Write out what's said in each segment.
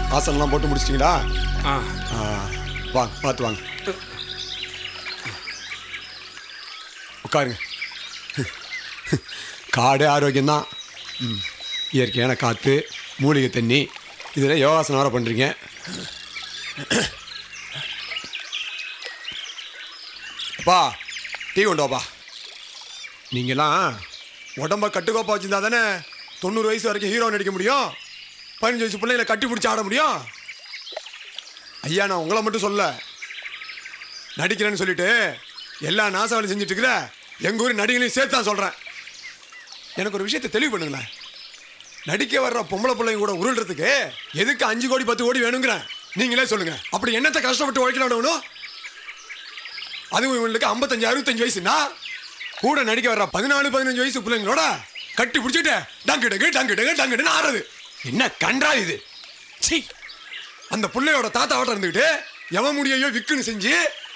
ஆசனம்லாம் போட்டு முடிச்சிட்டிங்களா? வாங்க, பார்த்து வாங்க, உட்காருங்க. காடு ஆரோக்கியம்தான். இயற்கையான காற்று, மூலிகை தண்ணி, இதில் யோகாசனம் வேறு பண்ணுறீங்க. அப்பா டீ கொண்டு வாப்பா. நீங்களாம் உடம்ப கட்டுக்கோப்பா வச்சுருந்தா தானே 90 வயசு வரைக்கும் ஹீரோ நடிக்க முடியும், 15 வயசு பிள்ளைங்களை கட்டி பிடிச்சி ஆட முடியும். ஐயா, நான் உங்களை மட்டும் சொல்ல, நடிக்கிறேன்னு சொல்லிட்டு எல்லா நாசாவளையும் செஞ்சுட்டு இருக்கிற எங்கள் ஊர் நடிகளையும் சேர்த்து தான் சொல்கிறேன். எனக்கு ஒரு விஷயத்தை தெளிவு பண்ணுங்களேன். நடிக்க வர்ற பொம்பளை பிள்ளைங்க கூட உருள்றதுக்கு எதுக்கு 5 கோடி 10 கோடி வேணுங்கிறேன்? நீங்களே சொல்லுங்கள். அப்படி என்னத்தை கஷ்டப்பட்டு உழைக்கணும்? அதுவும் இவங்களுக்கு 55 65 வயசுனா கூட நடிக்க வர்ற 14 15 வயசு பிள்ளைங்களோட கட்டி பிடிச்சிட்டு டங்கு டங்கு டங்கு டங்கு டங்குன்னு ஆடுறது என்ன கன்றா இது? சி, அந்த பிள்ளையோட தாத்தாவோட இருந்துக்கிட்டு எவன் முடியையோ விக்குன்னு செஞ்சு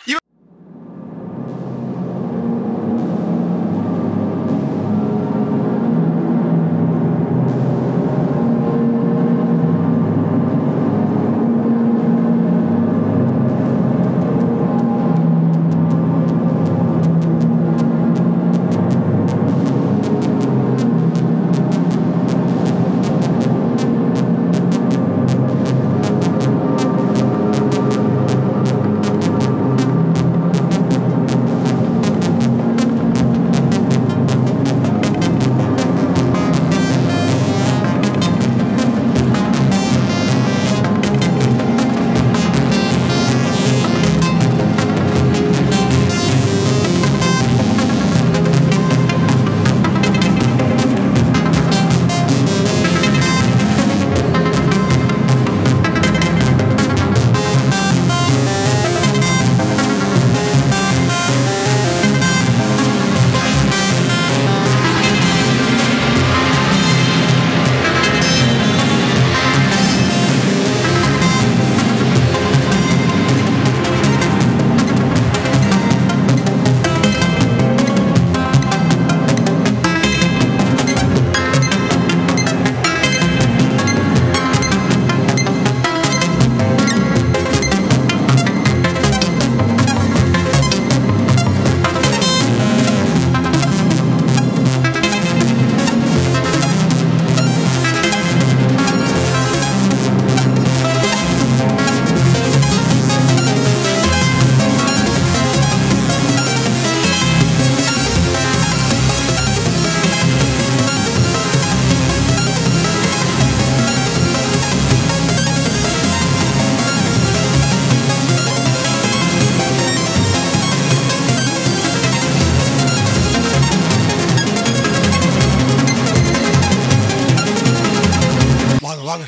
வாங்க.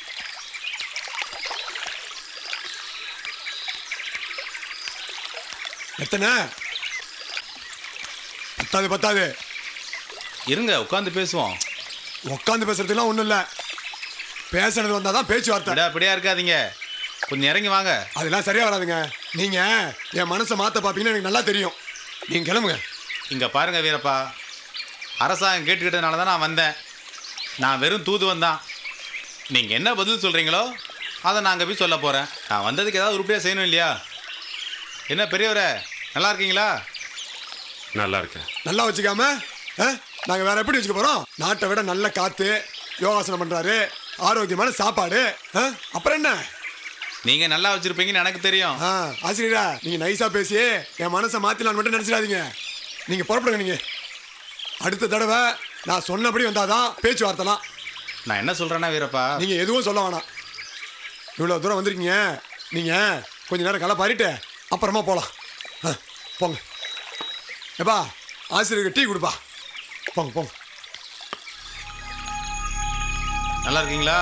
எத்தனை? பத்தாது. இருங்க, உட்காந்து பேசுவோம். உட்காந்து பேசுறதுலாம் ஒன்றும் இல்லை, பேசுறது வந்தால் தான் பேச்சுவார்த்தை. அப்படியா இருக்காதீங்க, கொஞ்சம் இறங்கி வாங்க. அதெல்லாம் சரியா வராதுங்க. நீங்கள் என் மனசை மாற்ற பார்ப்பீங்கன்னு எனக்கு நல்லா தெரியும். நீங்கள் கிளம்புங்க. இங்கே பாருங்க வீரப்பா, அரசாங்கம் கேட்டுக்கிட்டதுனால தான் நான் வந்தேன். நான் வெறும் தூதுவன் தான். நீங்கள் என்ன பதில் சொல்கிறீங்களோ அதை நாங்கள் போய் சொல்ல போகிறேன். நான் வந்ததுக்கு ஏதாவது உருப்படியாக செய்யணும் இல்லையா? என்ன பெரியவரே, நல்லா இருக்கீங்களா? நல்லா இருக்கேன். நல்லா வச்சுக்காம நாங்கள் வேற எப்படி வச்சுக்க போகிறோம்? நாட்டை விட நல்ல காற்று, யோகாசனம் பண்ணுறாரு, ஆரோக்கியமான சாப்பாடு, அப்புறம் என்ன? நீங்கள் நல்லா வச்சுருப்பீங்கன்னு எனக்கு தெரியும். ஆசிரியரா, நீங்கள் நைஸாக பேசி என் மனசை மாற்றிலான்னு மட்டும் நினச்சிடாதீங்க. நீங்கள் புறப்படுங்க. நீங்கள் அடுத்த தடவை நான் சொன்னபடி வந்தாதான் பேச்சுவார்த்தைலாம். நான் என்ன சொல்கிறேன்னா வீரப்பா, நீங்கள் எதுவும் சொல்ல வேணாம். இவ்வளோ தூரம் வந்திருக்கீங்க, நீங்கள் கொஞ்சம் நேரம் களை பாரிட்டு அப்புறமா போகலாம். போங்க. ஏப்பா, ஆசிரியருக்கு டீ கொடுப்பா. போங்க. நல்லா இருக்கீங்களா?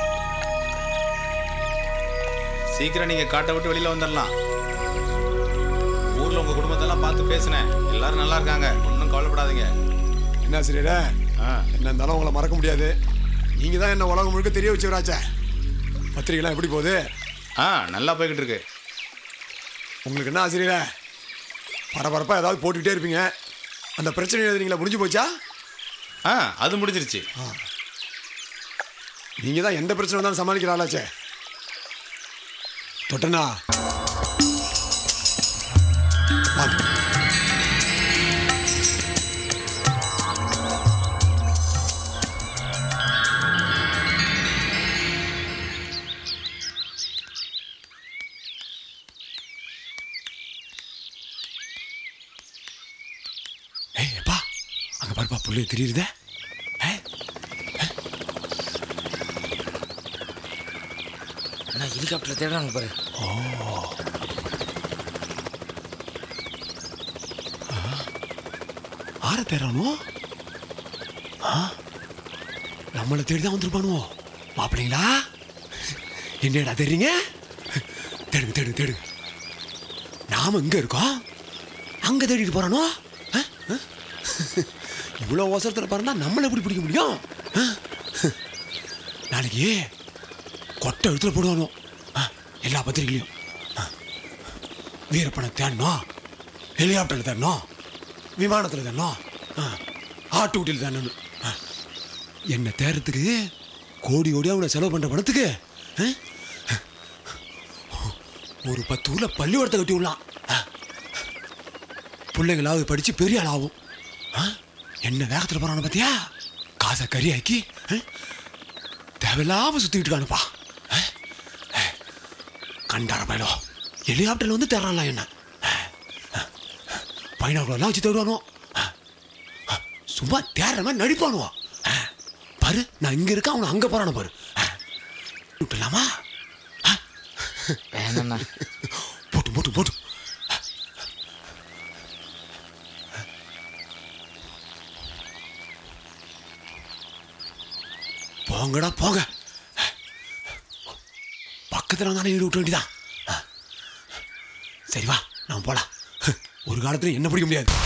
சீக்கிரம் நீங்கள் காட்டை விட்டு வெளியில் வந்துடலாம். ஊரில் உங்கள் குடும்பத்தெல்லாம் பார்த்து பேசினேன், எல்லாரும் நல்லா இருக்காங்க, ஒன்றும் கவலைப்படாதீங்க. என்ன ஆசிரியரே, என்ன இருந்தாலும் உங்களை மறக்க முடியாது. நீங்கள் தான் என்ன உலகம் முழுக்க தெரிய வச்சுக்கிறாச்சே. பத்திரிகைலாம் எப்படி போகுது? நல்லா போய்கிட்டு இருக்கு. உங்களுக்கு என்ன ஆசிரியரே, பரபரப்பாக ஏதாவது போட்டுக்கிட்டே இருப்பீங்க. அந்த பிரச்சனை எழுதுறீங்களா, முடிஞ்சு போச்சா? அது முடிஞ்சிருச்சு. நீங்கள் தான் எந்த பிரச்சனை வந்தாலும் சமாளிக்கிற ஆளாச்சே. தொட்டனா வாங்க. ஏப்பா அங்க பாருப்பா புள்ளி தெரியுதே. நான் ஹெலிகாப்டர் தேடுறாங்க பாரு. ஆற தேடுறானோ? நம்மளை தேடிதான் வந்துருப்பானுவோ. மாப்பிள்ளைங்களா என்னடா தெரியுங்க? தேடுங்க தேடுங்க தேடுங்க. நாம இங்க இருக்கோம், அங்க தேடிட்டு போறானோ? இவ்வளவு அவசரத்தில் பாருந்தா நம்மளை எப்படி பிடிக்க முடியும்? நாளைக்கு கொட்டை எழுத்துல போடுவானோ எல்லா பத்திரிகையிலையும். வீரப்பனை தேடணும், ஹெலிகாப்டரில் தேடணும், விமானத்தில் தேடணும், ஆட்டு ஊட்டியில் தேடணும். என்ன தேடுறதுக்கு கோடி கோடியாக அவனை செலவு பண்ணுற பணத்துக்கு ஒரு 10 ஊரில் பள்ளிக்கூடத்தை கட்டி விடலாம். பிள்ளைங்களாவது படித்து பெரிய ஆளாகும். என்ன வேகத்தில் போகிறான பார்த்தியா? காசை கறியாக்கி தேவையில்லாமல் சுற்றிக்கிட்டு இருக்கானுப்பா. கண்டார பயலோ ஹெலிகாப்டரில் வந்து தேடுறான்லாம். என்ன பைனாக்குலாம் வச்சு தேடுவானோ? சும்மா தேடுற மாதிரி நடிப்பானுவோ. பாரு நான் இங்கே இருக்கேன், அவனை அங்கே போகிறான பாரு. விட்டுலாமா? போட்டு போட்டு போட்டு. போங்கடா போங்க. பக்கத்தில் வந்தானே ஈடு விட்ட வேண்டியதான். சரி வா நம்ம போலாம். ஒரு காலத்தில் என்ன பிடிக்க முடியாது.